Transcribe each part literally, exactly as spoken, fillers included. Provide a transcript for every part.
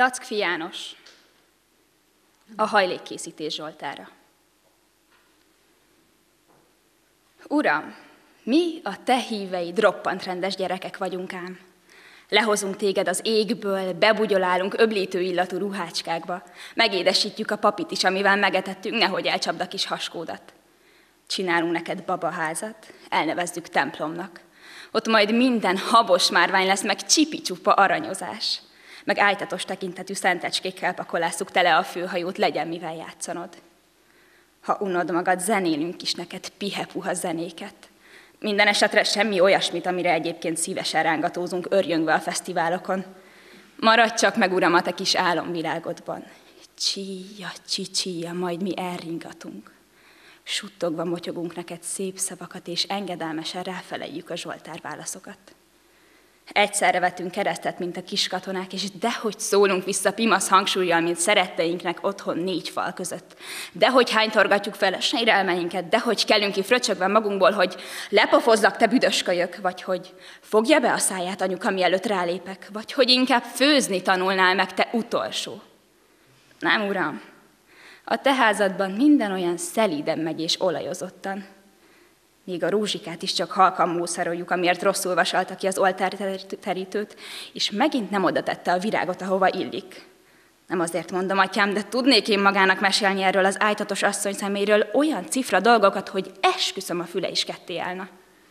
Lackfi János, a hajlékkészítés Zsoltára. Uram, mi a te híveid roppant rendes gyerekek vagyunk ám. Lehozunk téged az égből, bebugyolálunk öblítő illatú ruhácskákba, megédesítjük a papit is, amivel megetettünk, nehogy elcsapd a kis haskódat. Csinálunk neked babaházat, elnevezzük templomnak. Ott majd minden habos márvány lesz, meg csipi-csupa aranyozás. Meg ájtatos tekintetű szentecskékkel pakolásszuk tele a főhajót, legyen mivel játszanod. Ha unod magad, zenélünk is neked pihe-puha zenéket. Minden esetre semmi olyasmit, amire egyébként szívesen rángatózunk örjöngve a fesztiválokon. Maradj csak meg, uram, a te kis álomvilágodban. Csíja, csicsíja, majd mi elringatunk. Suttogva motyogunk neked szép szavakat, és engedelmesen ráfeleljük a Zsoltár válaszokat. Egyszerre vetünk keresztet, mint a kis katonák, és dehogy szólunk vissza pimasz hangsúlyjal, mint szeretteinknek otthon négy fal között. Dehogy hánytorgatjuk fel a sérelmeinket, dehogy kellünk ki fröcsögve magunkból, hogy lepofozzak, te büdös kölyök, vagy hogy fogja be a száját anyuka, mielőtt rálépek, vagy hogy inkább főzni tanulnál meg, te utolsó. Nem, uram, a te házadban minden olyan szelíden megy és olajozottan. Még a rózsikát is csak halkan mószeroljuk, amiért rosszul vasalta ki az oltárterítőt, és megint nem oda tette a virágot, ahova illik. Nem azért mondom, atyám, de tudnék én magának mesélni erről az ájtatos asszony szeméről olyan cifra dolgokat, hogy esküszöm, a füle is ketté állna.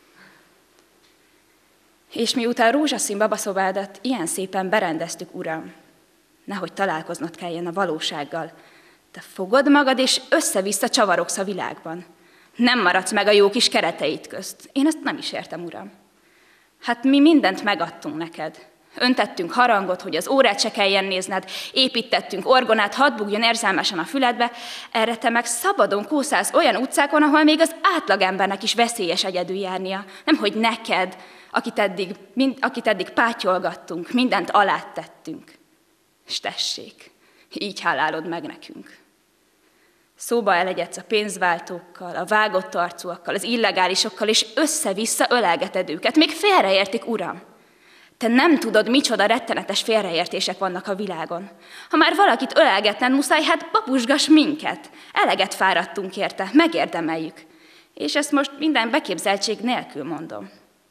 És miután rózsaszín babaszobádat ilyen szépen berendeztük, uram, nehogy találkoznod kelljen a valósággal, te fogod magad, és össze-vissza csavarogsz a világban. Nem maradsz meg a jó kis kereteid közt. Én ezt nem is értem, uram. Hát mi mindent megadtunk neked. Öntettünk harangot, hogy az órát se kelljen nézned, építettünk orgonát, hadd bugjon érzelmesen a füledbe, erre te meg szabadon kúszálsz olyan utcákon, ahol még az átlagembernek is veszélyes egyedül járnia. Nemhogy neked, akit eddig, mind, akit eddig pátyolgattunk, mindent alá tettünk. S tessék, így hálálod meg nekünk. Szóba elegyedsz a pénzváltókkal, a vágott arcúakkal, az illegálisokkal, és össze-vissza ölelgeted őket. Még félreértik, uram. Te nem tudod, micsoda rettenetes félreértések vannak a világon. Ha már valakit ölelgetned muszáj, hát babusgass minket. Eleget fáradtunk érte, megérdemeljük. És ezt most minden beképzeltség nélkül mondom.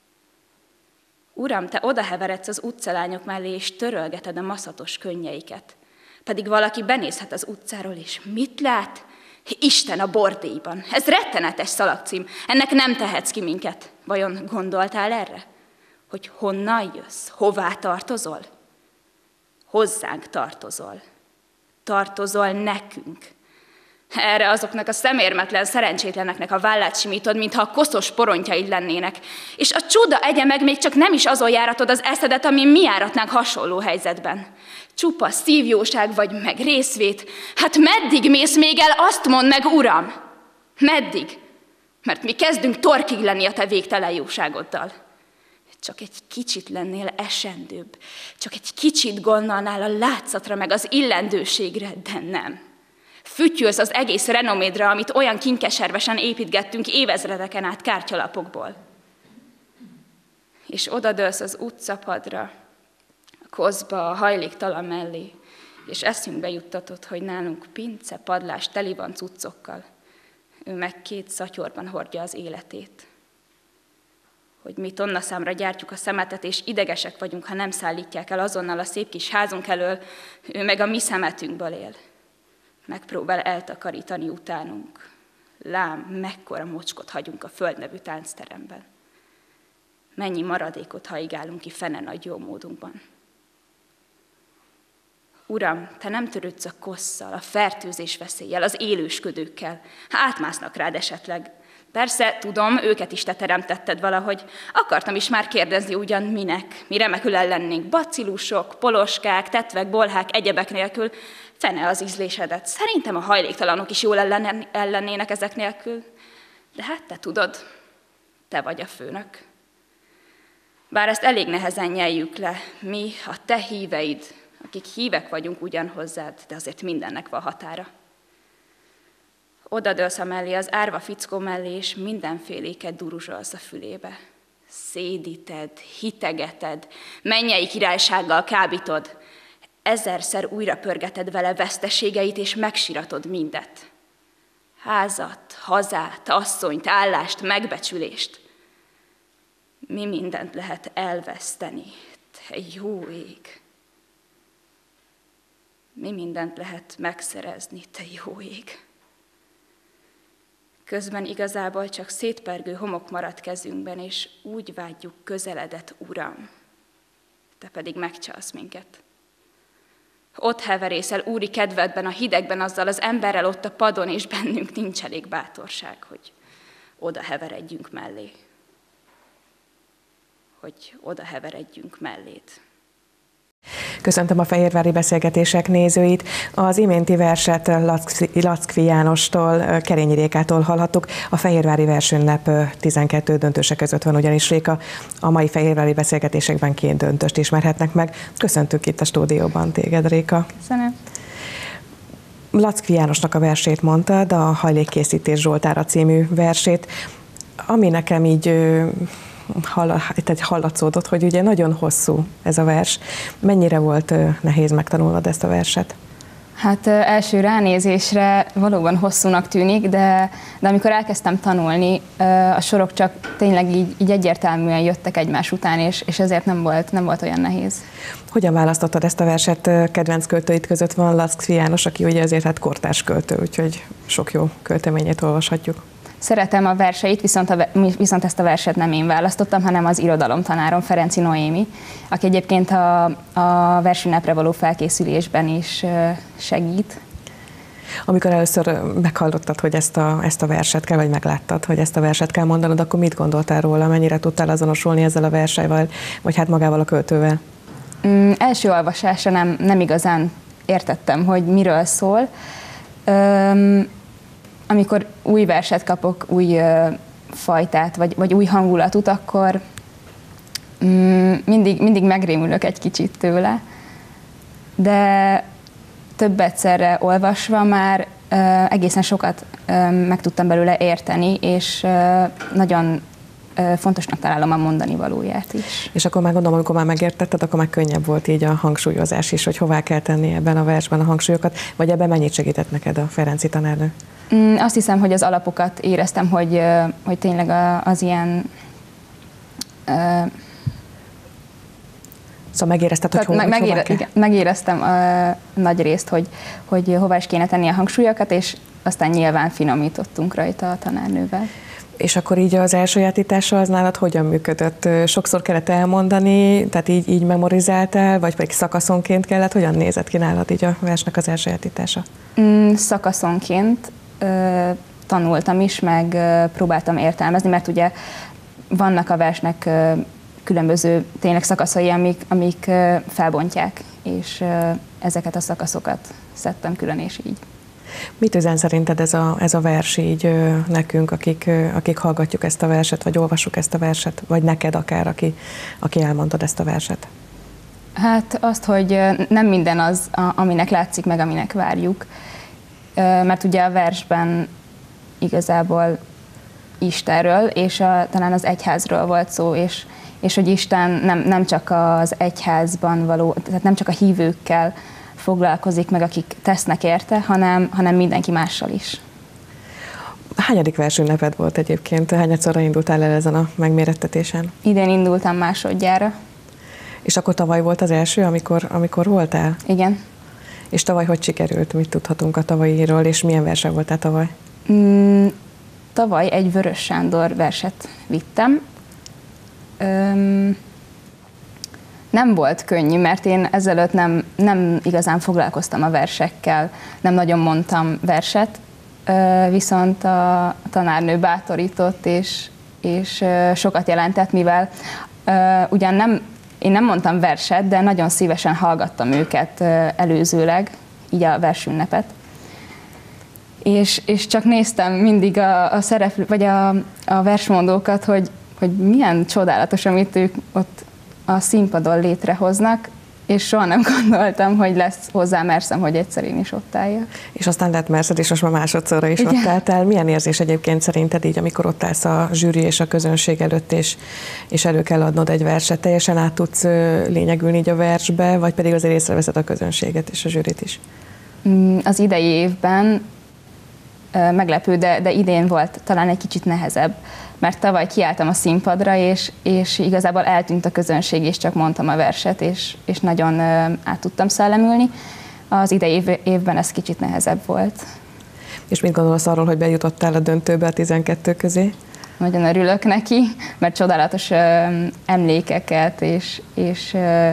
Uram, te odaheveredsz az utcalányok mellé, és törölgeted a maszatos könnyeiket. Pedig valaki benézhet az utcáról, és mit lát? Isten a bordélyban. Ez rettenetes szalagcím. Ennek nem tehetsz ki minket. Vajon gondoltál erre? Hogy honnan jössz? Hová tartozol? Hozzánk tartozol. Tartozol nekünk. Erre azoknak a szemérmetlen szerencsétleneknek a vállát simítod, mintha a koszos porontjaid lennének. És a csuda egye meg még csak nem is azon járatod az eszedet, amin mi járatnánk hasonló helyzetben. Csupa szívjóság vagy meg részvét. Hát meddig mész még el, azt mondd meg, uram? Meddig? Mert mi kezdünk torkig lenni a te végtelen jóságoddal. Csak egy kicsit lennél esendőbb. Csak egy kicsit gondolnál a látszatra meg az illendőségre, de nem. Fütyülsz az egész renomédra, amit olyan kinkeservesen építgettünk évezredeken át kártyalapokból. És odadőlsz az utcapadra, a koszba, a hajléktalan mellé, és eszünkbe juttatod, hogy nálunk pince, padlás teli van cuccokkal. Ő meg két szatyorban hordja az életét. Hogy mi tonnaszámra gyártjuk a szemetet, és idegesek vagyunk, ha nem szállítják el azonnal a szép kis házunk elől, ő meg a mi szemetünkből él. Megpróbál eltakarítani utánunk. Lám, mekkora mocskot hagyunk a Föld nevű táncteremben. Mennyi maradékot haigálunk ki fene nagy jó módunkban. Uram, te nem törődsz a kosszal, a fertőzés veszéllyel, az élősködőkkel. Átmásznak rád esetleg. Persze, tudom, őket is te teremtetted valahogy. Akartam is már kérdezni ugyan minek. Mi remekül ellennénk bacillusok, poloskák, tetvek, bolhák, egyebek nélkül. Fene az ízlésedet. Szerintem a hajléktalanok is jól ellennének ezek nélkül. De hát te tudod, te vagy a főnök. Bár ezt elég nehezen nyeljük le, mi, a te híveid, akik hívek vagyunk ugyan hozzád, de azért mindennek van határa. Odadőlsz a mellé, az árva fickó mellé, és mindenféléket duruzsolsz a fülébe. Szédíted, hitegeted, mennyei királysággal kábítod. ezerszer újra pörgeted vele veszteségeit, és megsiratod mindet. Házat, hazát, asszonyt, állást, megbecsülést. Mi mindent lehet elveszteni, te jó ég. Mi mindent lehet megszerezni, te jó ég. Közben igazából csak szétpergő homok maradt kezünkben, és úgy vágyjuk közeledet, Uram. Te pedig megcsalsz minket. Ott heverészel úri kedvedben, a hidegben azzal az emberrel ott a padon, és bennünk nincs elég bátorság, hogy oda heveredjünk mellé. Hogy oda heveredjünk melléd. Köszöntöm a Fehérvári Beszélgetések nézőit. Az iménti verset Lackfi Jánostól, Kerényi Rékától hallhattuk. A Fehérvári Versünnep tizenkettő döntőse között van ugyanis, Réka. A mai Fehérvári Beszélgetésekben két döntőst ismerhetnek meg. Köszöntünk itt a stúdióban téged, Réka. Köszönöm. Lackfi Jánosnak a versét mondtad, a Hajlékkészítés Zsoltára című versét, ami nekem így hallatszódott, hogy ugye nagyon hosszú ez a vers. Mennyire volt nehéz megtanulnod ezt a verset? Hát első ránézésre valóban hosszúnak tűnik, de, de amikor elkezdtem tanulni, a sorok csak tényleg így, így egyértelműen jöttek egymás után, és, és ezért nem volt, nem volt olyan nehéz. Hogyan választottad ezt a verset? Kedvenc költőid között van Lackfi János, aki ugye azért hát kortárs költő, úgyhogy sok jó költeményét olvashatjuk. Szeretem a verseit, viszont, a, viszont ezt a verset nem én választottam, hanem az irodalomtanárom, Ferenci Noémi, aki egyébként a, a versünnepre való felkészülésben is segít. Amikor először meghallottad, hogy ezt a, ezt a verset kell, vagy megláttad, hogy ezt a verset kell mondanod, akkor mit gondoltál róla? Mennyire tudtál azonosulni ezzel a verssel, vagy hát magával a költővel? Mm, első olvasásra nem, nem igazán értettem, hogy miről szól. Üm, Amikor új verset kapok, új ö, fajtát, vagy, vagy új hangulatut, akkor mm, mindig, mindig megrémülök egy kicsit tőle. De több egyszerre olvasva már ö, egészen sokat ö, meg tudtam belőle érteni, és ö, nagyon ö, fontosnak találom a mondani valóját is. És akkor már gondolom, amikor már megértetted, akkor már könnyebb volt így a hangsúlyozás is, hogy hová kell tenni ebben a versben a hangsúlyokat, vagy ebben mennyit segített neked a Ferenci tanárnő? Azt hiszem, hogy az alapokat éreztem, hogy, hogy tényleg az ilyen... Szóval megérezted, hogy hova, megére, hová kell? Igen, megéreztem a nagy részt, hogy, hogy hová is kéne tenni a hangsúlyokat, és aztán nyilván finomítottunk rajta a tanárnővel. És akkor így az elsajátítása az nálad hogyan működött? Sokszor kellett elmondani, tehát így, így memorizáltál, vagy pedig szakaszonként kellett? Hogyan nézett ki nálad így a versnek az elsajátítása? Mm, szakaszonként ö, tanultam is, meg ö, próbáltam értelmezni, mert ugye vannak a versnek ö, különböző tényleg szakaszai, amik, amik ö, felbontják, és ö, ezeket a szakaszokat szedtem külön, és így. Mit üzen szerinted ez a, ez a vers így ö, nekünk, akik, ö, akik hallgatjuk ezt a verset, vagy olvassuk ezt a verset, vagy neked akár, aki, aki elmondod ezt a verset? Hát azt, hogy nem minden az, aminek látszik meg, aminek várjuk, mert ugye a versben igazából Istenről, és a, talán az egyházról volt szó, és, és hogy Isten nem, nem csak az egyházban való, tehát nem csak a hívőkkel foglalkozik meg, akik tesznek érte, hanem, hanem mindenki mással is. Hányadik versünneped volt egyébként? Hányadszorra indultál el ezen a megmérettetésen? Idén indultam másodjára. És akkor tavaly volt az első, amikor, amikor voltál? Igen. És tavaly hogy sikerült? Mit tudhatunk a tavalyiról, és milyen versen voltál tavaly? Mm, tavaly egy Vörös Sándor verset vittem. Öm, nem volt könnyű, mert én ezelőtt nem, nem igazán foglalkoztam a versekkel, nem nagyon mondtam verset, viszont a tanárnő bátorított, és, és sokat jelentett, mivel ugyan nem, én nem mondtam verset, de nagyon szívesen hallgattam őket előzőleg, így a versünnepet. És, és csak néztem mindig a, a szereplő, vagy a, a versmondókat, hogy, hogy milyen csodálatos, amit ők ott a színpadon létrehoznak, és soha nem gondoltam, hogy lesz hozzá merszem, hogy egyszer én is ott álljak. És aztán lett merszed, és most már másodszorra is Igen. ott álltál. Milyen érzés egyébként szerinted így, amikor ott állsz a zsűri és a közönség előtt, és, és elő kell adnod egy verset? Teljesen át tudsz lényegülni így a versbe, vagy pedig azért észreveszed a közönséget és a zsűrit is? Az idei évben meglepő, de, de idén volt talán egy kicsit nehezebb, mert tavaly kiálltam a színpadra, és, és igazából eltűnt a közönség, és csak mondtam a verset, és, és nagyon át tudtam szellemülni. Az idei év, évben ez kicsit nehezebb volt. És mit gondolsz arról, hogy bejutottál a döntőbe a tizenkettő közé? Nagyon örülök neki, mert csodálatos emlékeket, és, és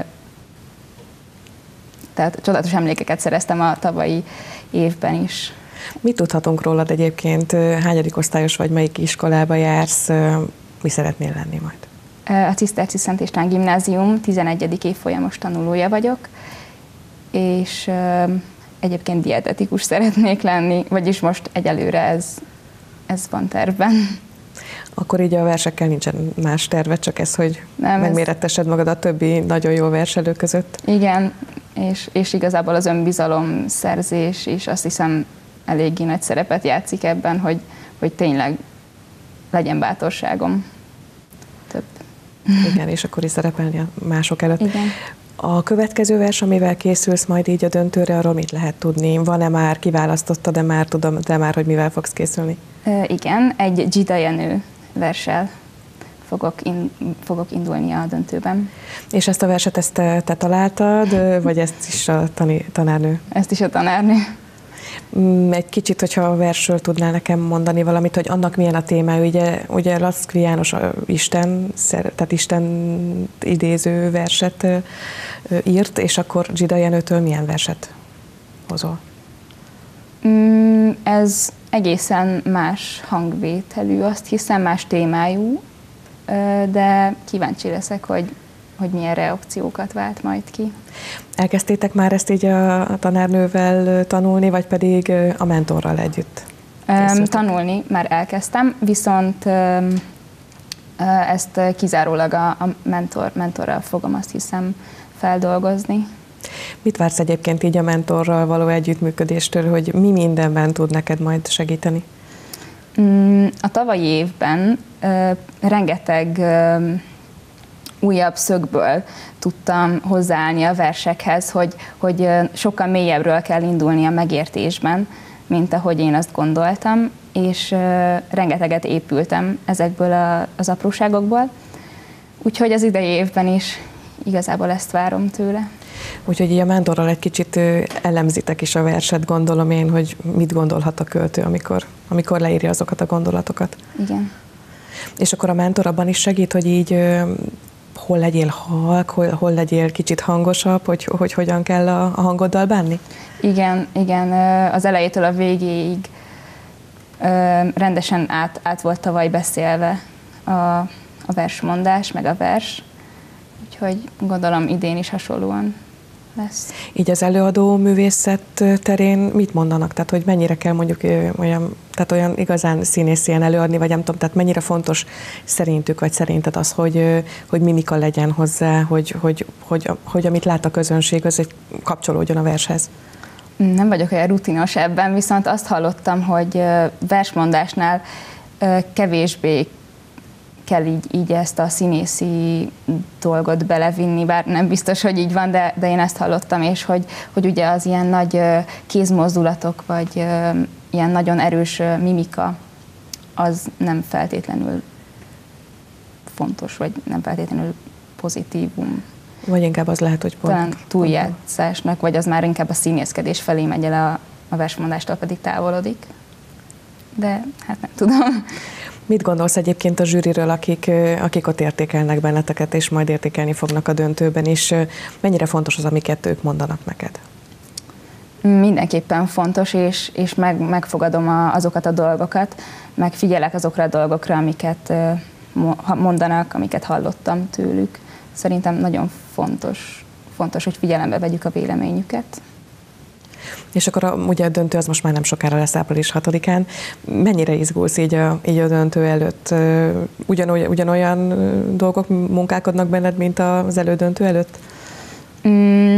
tehát csodálatos emlékeket szereztem a tavalyi évben is. Mit tudhatunk rólad egyébként? Hányadik osztályos vagy, melyik iskolába jársz? Mi szeretnél lenni majd? A Ciszterci Szent István Gimnázium tizenegyedik évfolyamos tanulója vagyok, és egyébként dietetikus szeretnék lenni, vagyis most egyelőre ez, ez van tervben. Akkor így a versekkel nincsen más terve, csak ez, hogy Nem, megmérettesed magad a többi nagyon jó verselő között? Igen, és, és igazából az önbizalom szerzés is azt hiszem eléggé nagy szerepet játszik ebben, hogy, hogy tényleg legyen bátorságom több. Igen, és akkor is szerepelni a mások előtt. Igen. A következő vers, amivel készülsz majd így a döntőre, arról mit lehet tudni? Van-e már, kiválasztottad, de már tudom, de már, hogy mivel fogsz készülni? E, igen, egy Gida Jenő verssel fogok, in, fogok indulni a döntőben. És ezt a verset ezt te, te találtad, vagy ezt is a tani, tanárnő? Ezt is a tanárnő. Egy kicsit, hogyha a versről tudnál nekem mondani valamit, hogy annak milyen a témája. Ugye, ugye Lackfi János Isten, tehát Isten idéző verset írt, és akkor Gida Jenőtől milyen verset hozol? Ez egészen más hangvételű, azt hiszem, más témájú, de kíváncsi leszek, hogy, hogy milyen reakciókat vált majd ki. Elkezdtétek már ezt így a tanárnővel tanulni, vagy pedig a mentorral együtt? Um, tanulni már elkezdtem, viszont um, ezt kizárólag a, a mentor, mentorral fogom, azt hiszem, feldolgozni. Mit vársz egyébként így a mentorral való együttműködéstől, hogy mi mindenben tud neked majd segíteni? A tavalyi évben uh, rengeteg uh, újabb szögből tudtam hozzáállni a versekhez, hogy, hogy sokkal mélyebbről kell indulni a megértésben, mint ahogy én azt gondoltam, és uh, rengeteget épültem ezekből a, az apróságokból. Úgyhogy az idei évben is igazából ezt várom tőle. Úgyhogy így a mentorral egy kicsit elemzitek is a verset, gondolom én, hogy mit gondolhat a költő, amikor, amikor leírja azokat a gondolatokat. Igen. És akkor a mentor abban is segít, hogy így hol legyél halk, hol, hol legyél kicsit hangosabb, hogy, hogy hogyan kell a, a hangoddal bánni? Igen, igen, az elejétől a végéig rendesen át, át volt tavaly beszélve a, a versmondás, meg a vers, úgyhogy gondolom idén is hasonlóan lesz. Így az előadó művészet terén mit mondanak? Tehát, hogy mennyire kell mondjuk olyan, tehát olyan igazán színészien előadni, vagy nem tudom, tehát mennyire fontos szerintük, vagy szerinted az, hogy, hogy mimika legyen hozzá, hogy, hogy, hogy, hogy, hogy amit lát a közönség, az egy kapcsolódjon a vershez? Nem vagyok olyan rutinos ebben, viszont azt hallottam, hogy versmondásnál kevésbé kell így, így ezt a színészi dolgot belevinni, bár nem biztos, hogy így van, de, de én ezt hallottam, és hogy, hogy ugye az ilyen nagy kézmozdulatok, vagy ilyen nagyon erős mimika, az nem feltétlenül fontos, vagy nem feltétlenül pozitívum. Vagy inkább az lehet, hogy pont. Talán túljátszásnak, vagy az már inkább a színészkedés felé megy el, a, a versmondástól pedig távolodik. De hát nem tudom. Mit gondolsz egyébként a zsűriről, akik, akik ott értékelnek benneteket, és majd értékelni fognak a döntőben is? Mennyire fontos az, amiket ők mondanak neked? Mindenképpen fontos, és, és meg, megfogadom a, azokat a dolgokat, megfigyelek azokra a dolgokra, amiket mondanak, amiket hallottam tőlük. Szerintem nagyon fontos, fontos, hogy figyelembe vegyük a véleményüket. És akkor a, ugye a döntő az most már nem sokára lesz, április hatodikán. Mennyire izgulsz így a, így a döntő előtt? Ugyanolyan, ugyanolyan dolgok munkálkodnak benned, mint az elődöntő előtt? Mm,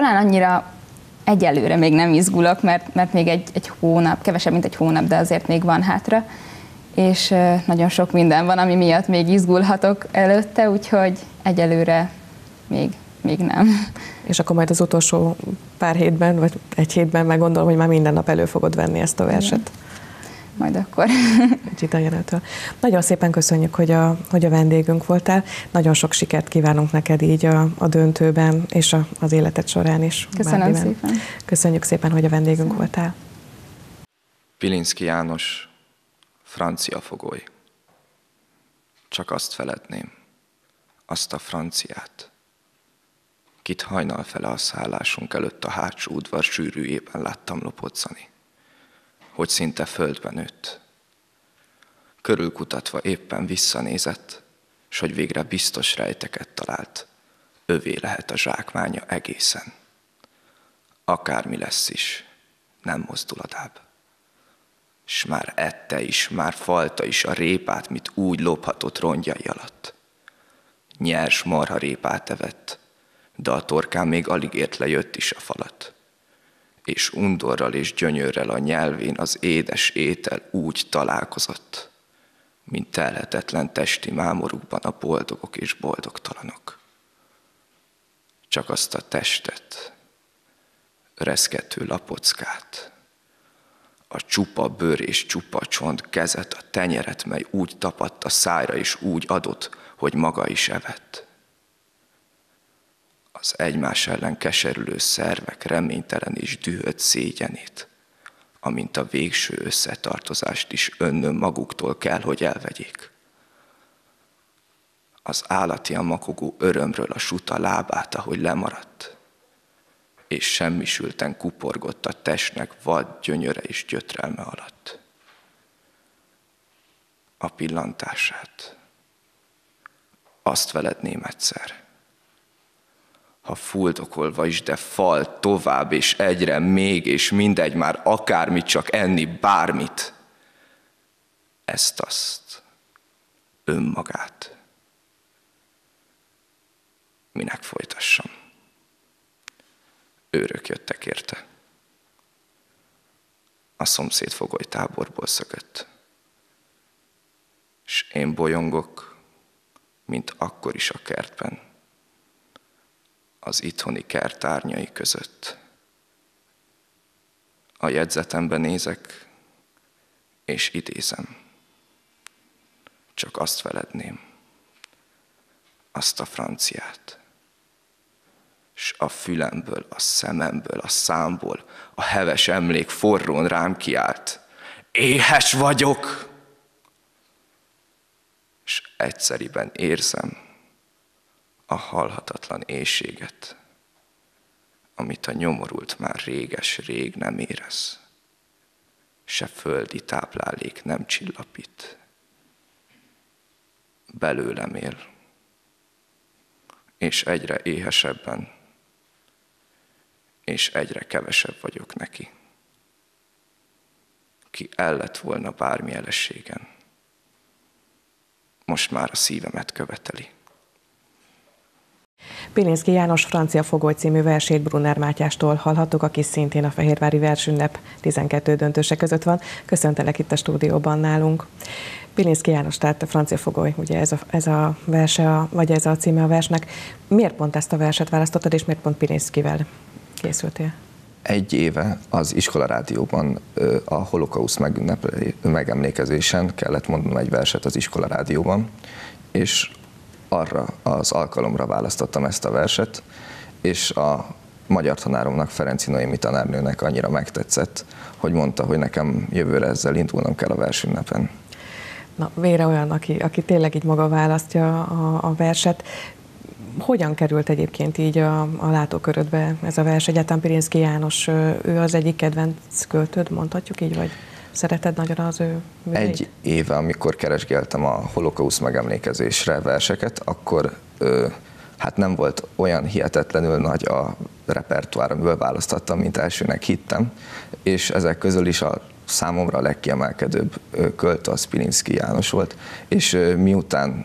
talán annyira egyelőre még nem izgulok, mert, mert még egy, egy hónap, kevesebb, mint egy hónap, de azért még van hátra, és nagyon sok minden van, ami miatt még izgulhatok előtte, úgyhogy egyelőre még, még nem. És akkor majd az utolsó pár hétben, vagy egy hétben meg gondolom, hogy már minden nap elő fogod venni ezt a verset. Igen. Majd akkor. Nagyon szépen köszönjük, hogy a, hogy a vendégünk voltál. Nagyon sok sikert kívánunk neked így a, a döntőben, és a, az életed során is. Köszönöm bármiben. szépen. Köszönjük szépen, hogy a vendégünk Köszönöm. voltál. Pilinszky János, francia fogoly. Csak azt feledném, azt a franciát, kit hajnal fele a szállásunk előtt a hátsó udvar sűrűjében láttam lopodzani, hogy szinte földben nőtt. Körülkutatva éppen visszanézett, s hogy végre biztos rejteket talált, övé lehet a zsákmánya egészen. Akármi lesz is, nem mozdul adább. S már ette is, már falta is a répát, mit úgy lophatott rongyai alatt. Nyers marha répát evett, de a torkán még alig ért le, jött is a falat. És undorral és gyönyörrel a nyelvén az édes étel úgy találkozott, mint telhetetlen testi mámorukban a boldogok és boldogtalanok. Csak azt a testet, reszkető lapockát, a csupa bőr és csupa csont kezet, a tenyeret, mely úgy tapadt a szájra és úgy adott, hogy maga is evett. Az egymás ellen keserülő szervek reménytelen és dühött szégyenét, amint a végső összetartozást is önnön maguktól kell, hogy elvegyék. Az állatian makogó örömről a suta lábát, ahogy lemaradt, és semmisülten kuporgott a testnek vad gyönyöre és gyötrelme alatt. A pillantását, azt veledném egyszer, ha fuldokolva is, de fal tovább, és egyre még, és mindegy, már akármit, csak enni, bármit. Ezt-azt, önmagát. Minek folytassam? Őrök jöttek érte. A szomszéd fogolytáborból szökött. S én bolyongok, mint akkor is a kertben, az itthoni kert árnyai között. A jegyzetemben nézek, és idézem. Csak azt feledném, azt a franciát. S a fülemből, a szememből, a számból a heves emlék forrón rám kiált. Éhes vagyok! S egyszeriben érzem a halhatatlan éhséget, amit a nyomorult már réges-rég nem érez. Se földi táplálék nem csillapít. Belőlem él, és egyre éhesebben, és egyre kevesebb vagyok neki. Ki el lett volna bármi elességen, most már a szívemet követeli. Pilinszky János francia fogoly című versét Brunner Mátyástól hallhattuk, aki szintén a Fehérvári Versünnep tizenkettő döntőse között van. Köszöntelek itt a stúdióban nálunk. Pilinszky János, tehát a francia fogoly, ugye ez a, ez a verse, vagy ez a címe a versnek. Miért pont ezt a verset választottad, és miért pont Pilinszkyvel készültél? Egy éve az iskolarádióban a holokauszt megemlékezésen kellett mondanom egy verset az iskolarádióban, és arra az alkalomra választottam ezt a verset, és a magyar tanáromnak, Ferenci Noémi tanárnőnek annyira megtetszett, hogy mondta, hogy nekem jövőre ezzel indulnom kell a versünnepen. Na, végre olyan, aki, aki tényleg így maga választja a, a verset. Hogyan került egyébként így a, a látókörödbe ez a vers? Egyáltalán Pilinszky János, ő az egyik kedvenc költőd, mondhatjuk így, vagy szereted nagyon az ő műveit? Egy éve, amikor keresgéltem a holokauszt megemlékezésre verseket, akkor ö, hát nem volt olyan hihetetlenül nagy a repertoár, amiből választottam, mint elsőnek hittem, és ezek közül is a számomra a legkiemelkedőbb költő az Pilinszky János volt, és miután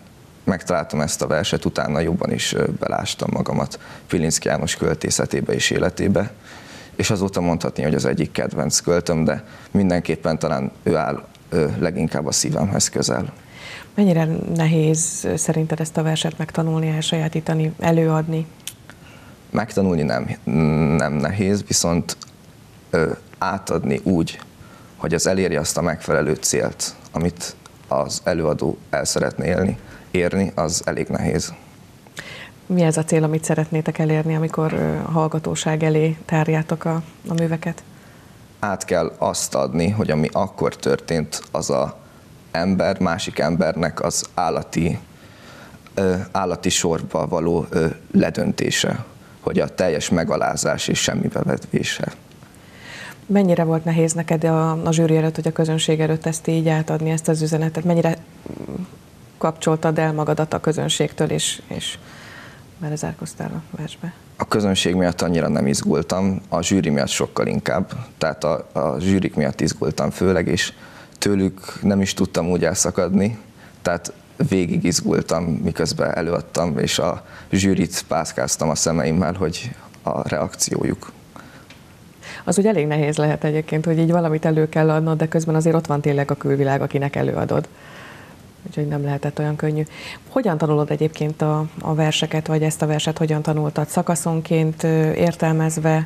megtaláltam ezt a verset, utána jobban is belástam magamat Pilinszky János költészetébe és életébe, és azóta mondhatni, hogy az egyik kedvenc költöm, de mindenképpen talán ő áll leginkább a szívemhez közel. Mennyire nehéz szerinted ezt a verset megtanulni, elsajátítani, előadni? Megtanulni nem, nem nehéz, viszont ö, átadni úgy, hogy az elérje azt a megfelelő célt, amit az előadó el szeretné élni, érni, az elég nehéz. Mi ez a cél, amit szeretnétek elérni, amikor a hallgatóság elé tárjátok a, a műveket? Át kell azt adni, hogy ami akkor történt, az a ember, másik embernek az állati, ö, állati sorba való ö, ledöntése, hogy a teljes megalázás és semmibevetvése. Mennyire volt nehéz neked a, a zsűri előtt, hogy a közönség előtt ezt így átadni, ezt az üzenetet? Mennyire kapcsoltad el magadat a közönségtől, és, és belezárkoztál a versbe? A közönség miatt annyira nem izgultam, a zsűri miatt sokkal inkább, tehát a, a zsűrik miatt izgultam főleg, és tőlük nem is tudtam úgy elszakadni, tehát végig izgultam, miközben előadtam, és a zsűrit pászkáztam a szemeimmel, hogy a reakciójuk. Az úgy elég nehéz lehet egyébként, hogy így valamit elő kell adnod, de közben azért ott van tényleg a külvilág, akinek előadod. Úgyhogy nem lehetett olyan könnyű. Hogyan tanulod egyébként a, a verseket, vagy ezt a verset hogyan tanultad? Szakaszonként értelmezve?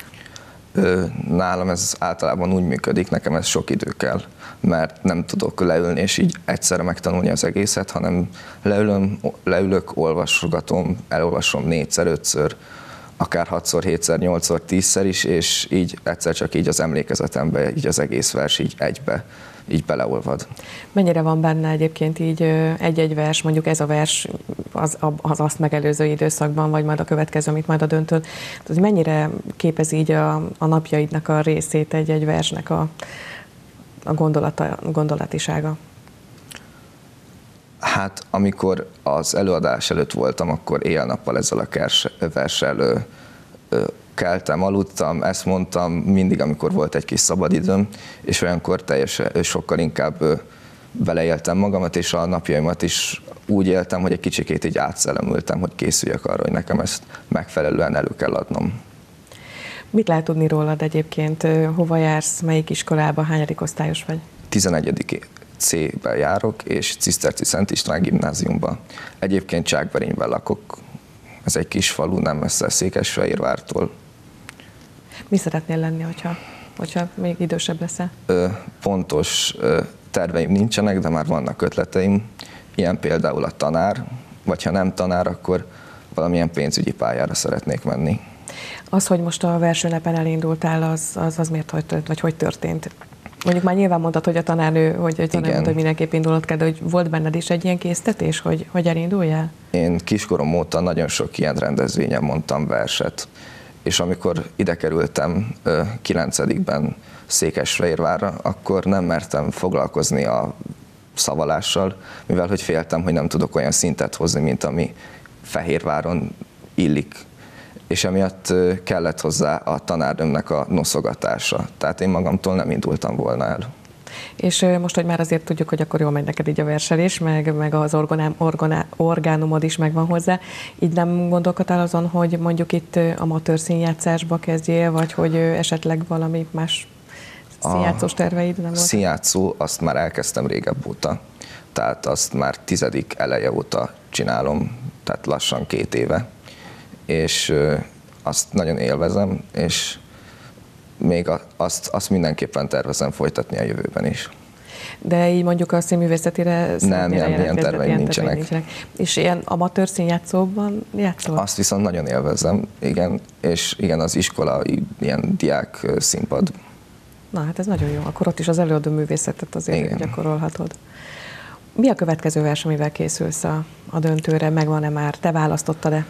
Nálam ez általában úgy működik, nekem ez sok idő kell, mert nem tudok leülni és így egyszerre megtanulni az egészet, hanem leülöm, leülök, olvasgatom, elolvasom négyszer, ötször, akár hatszor, hétszer, nyolcszor, tízszer is, és így egyszer csak így az emlékezetembe, így az egész vers így egybe, így beleolvad. Mennyire van benne egyébként így egy-egy vers, mondjuk ez a vers az, az azt megelőző időszakban, vagy majd a következő, amit majd a döntőn, tehát mennyire képez így a, a napjaidnak a részét egy-egy versnek a, a gondolata, gondolatisága? Hát amikor az előadás előtt voltam, akkor éjjel-nappal ezzel a verssel ö, ö, keltem, aludtam, ezt mondtam mindig, amikor volt egy kis szabadidőm, és olyankor teljesen sokkal inkább ö, beleéltem magamat, és a napjaimat is úgy éltem, hogy egy kicsikét így átszellemültem, hogy készüljek arra, hogy nekem ezt megfelelően elő kell adnom. Mit lehet tudni rólad egyébként? Hova jársz, melyik iskolába, hányadik osztályos vagy? tizenegyedik C-ben járok, és Ciszterci Szent István gimnáziumban. Egyébként Csákverényben lakok, ez egy kis falu, nem messze Székesfehérvártól. Mi szeretnél lenni, hogyha, hogyha még idősebb leszel? Ö, pontos ö, terveim nincsenek, de már vannak ötleteim. Ilyen például a tanár, vagy ha nem tanár, akkor valamilyen pénzügyi pályára szeretnék menni. Az, hogy most a versőnepen elindultál, az, az, az miért, hogy, vagy hogy történt? Mondjuk már nyilván mondtad, hogy a tanárnő, hogy, hogy, tanár mondta, hogy mindenképp indulnod kell, de hogy volt benned is egy ilyen késztetés, hogy, hogy elinduljál? Én kiskorom óta nagyon sok ilyen rendezvényen mondtam verset, és amikor ide kerültem kilencedikben Székesfehérvárra, akkor nem mertem foglalkozni a szavalással, mivel hogy féltem, hogy nem tudok olyan szintet hozni, mint ami Fehérváron illik. És emiatt kellett hozzá a tanárnőmnek a noszogatása. Tehát én magamtól nem indultam volna el. És most, hogy már azért tudjuk, hogy akkor jól megy neked így a verselés, meg, meg az orgonám, orgoná, orgánumod is megvan hozzá, így nem gondolkodtál azon, hogy mondjuk itt amatőr színjátszásba kezdjél, vagy hogy esetleg valami más színjátszós terveid nem volt? Színjátszó, azt már elkezdtem régebb óta. Tehát azt már tizedik eleje óta csinálom, tehát lassan két éve. És azt nagyon élvezem, és még azt, azt mindenképpen tervezem folytatni a jövőben is. De így mondjuk a színművészetére nem, ilyen, ilyen terveim nincsenek. nincsenek. És ilyen amatőr színjátszóban játszol? Azt viszont nagyon élvezem, igen, és igen, az iskolai ilyen diák színpad. Na hát ez nagyon jó, akkor ott is az előadó művészetet azért igen. gyakorolhatod. Mi a következő vers, amivel készülsz a, a döntőre? Megvan-e már? Te választottad-e?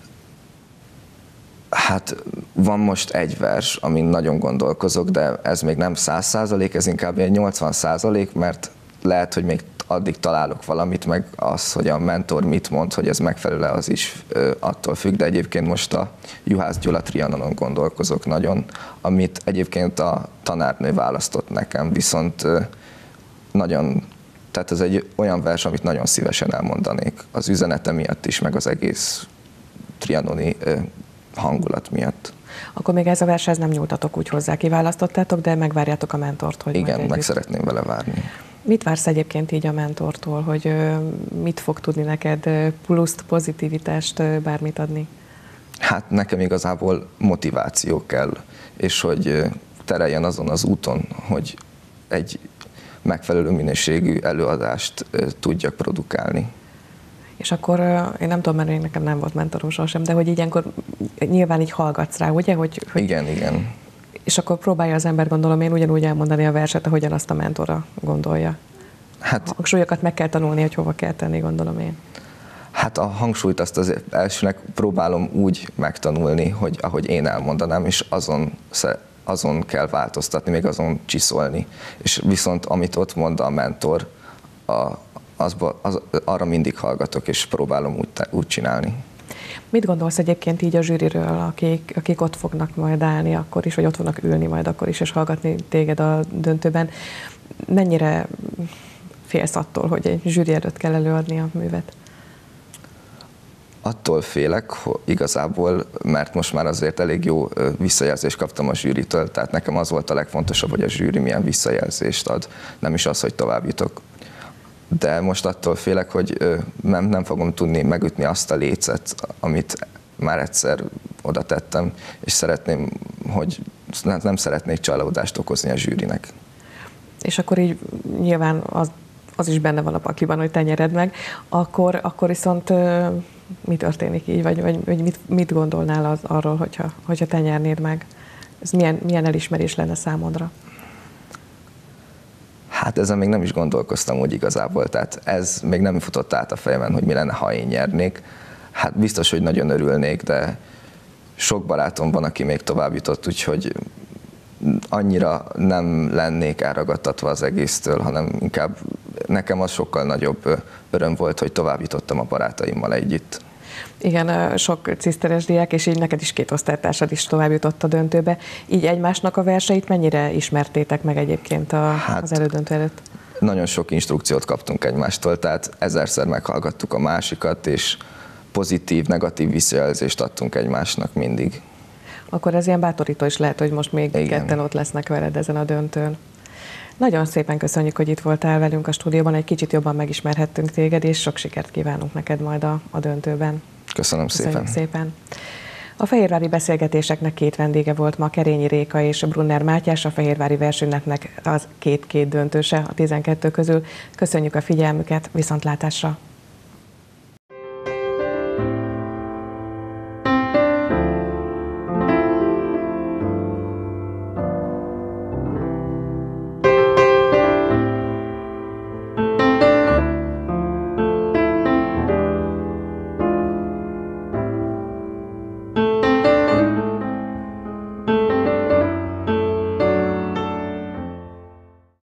Hát van most egy vers, amin nagyon gondolkozok, de ez még nem száz százalék, ez inkább egy nyolcvan százalék, mert lehet, hogy még addig találok valamit, meg az, hogy a mentor mit mond, hogy ez megfelelő, az is ö, attól függ, de egyébként most a Juhász Gyula Trianonon gondolkozok nagyon, amit egyébként a tanárnő választott nekem, viszont ö, nagyon Tehát ez egy olyan vers, amit nagyon szívesen elmondanék. Az üzenete miatt is, meg az egész trianoni hangulat miatt. Akkor még ez a vershez nem nyúltatok úgy hozzá, kiválasztottátok, de megvárjátok a mentort, hogy igen, majd meg szeretném vele várni. Mit vársz egyébként így a mentortól, hogy mit fog tudni neked pluszt, pozitivitást, bármit adni? Hát nekem igazából motiváció kell, és hogy tereljen azon az úton, hogy egy megfelelő minőségű előadást tudjak produkálni. És akkor én nem tudom, mert én nekem nem volt mentorom sohasem, de hogy ilyenkor nyilván így hallgatsz rá, ugye? Hogy, hogy... Igen, igen. És akkor próbálja az ember, gondolom én, ugyanúgy elmondani a verset, ahogyan azt a mentora gondolja. Hát, a hangsúlyokat meg kell tanulni, hogy hova kell tenni, gondolom én. Hát a hangsúlyt azt az elsőnek próbálom úgy megtanulni, hogy ahogy én elmondanám, és azon, azon kell változtatni, még azon csiszolni. És viszont amit ott mond a mentor, a, azba, az, arra mindig hallgatok, és próbálom úgy, úgy csinálni. Mit gondolsz egyébként így a zsűriről, akik, akik ott fognak majd állni akkor is, vagy ott fognak ülni majd akkor is, és hallgatni téged a döntőben? Mennyire félsz attól, hogy egy zsűri előtt kell előadni a művet? Attól félek, hogy igazából, mert most már azért elég jó visszajelzést kaptam a zsűritől, tehát nekem az volt a legfontosabb, hogy a zsűri milyen visszajelzést ad, nem is az, hogy tovább jutok. De most attól félek, hogy nem, nem fogom tudni megütni azt a lécet, amit már egyszer oda tettem, és szeretném, hogy nem szeretnék csalódást okozni a zsűrinek. És akkor így nyilván az, az is benne van a pakliban, hogy te nyered meg, akkor, akkor viszont mi történik így, vagy, vagy, vagy mit, mit gondolnál az, arról, hogyha, hogyha te nyernéd meg? Ez milyen, milyen elismerés lenne számodra? Hát ezen még nem is gondolkoztam úgy igazából, tehát ez még nem futott át a fejemen, hogy mi lenne, ha én nyernék. Hát biztos, hogy nagyon örülnék, de sok barátom van, aki még tovább jutott, úgyhogy annyira nem lennék elragadtatva az egésztől, hanem inkább nekem az sokkal nagyobb öröm volt, hogy tovább jutottam a barátaimmal együtt. Igen, sok ciszteres diák, és így neked is két osztálytársad is tovább jutott a döntőbe. Így egymásnak a verseit mennyire ismertétek meg egyébként a, hát, az elődöntő előtt? Nagyon sok instrukciót kaptunk egymástól, tehát ezerszer meghallgattuk a másikat, és pozitív, negatív visszajelzést adtunk egymásnak mindig. Akkor ez ilyen bátorító is lehet, hogy most még igen, ketten ott lesznek veled ezen a döntőn. Nagyon szépen köszönjük, hogy itt voltál velünk a stúdióban, egy kicsit jobban megismerhettünk téged, és sok sikert kívánunk neked majd a, a döntőben. Köszönöm szépen. szépen. A fehérvári beszélgetéseknek két vendége volt ma, Kerényi Réka és Brunner Mátyás, a fehérvári versenynek az két-két döntőse a tizenkettő közül. Köszönjük a figyelmüket, viszontlátásra!